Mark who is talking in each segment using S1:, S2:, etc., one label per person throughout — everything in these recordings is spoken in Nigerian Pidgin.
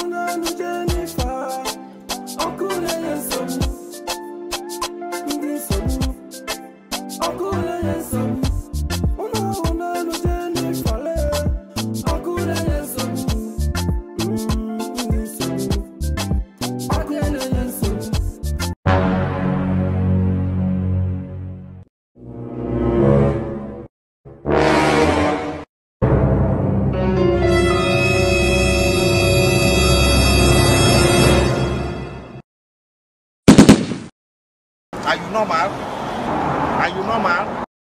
S1: Are you normal? Are you normal?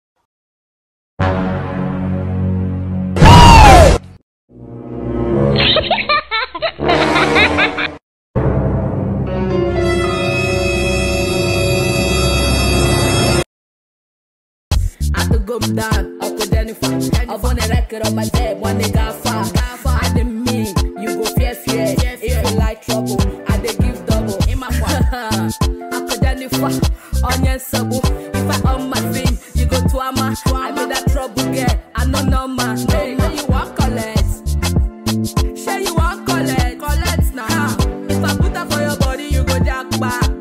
S2: I could go down, I could Jennifer. I've on a record on my tape, one nigga far. I didn't mean you go fear. If you like trouble, I dey give double. In my I could Jennifer, onion sabo. If I on my thing, you go to Ama. I be that trouble girl, I know no man. Hey, you want collect? Say you want collect now. If I put that for your body, you go jack back.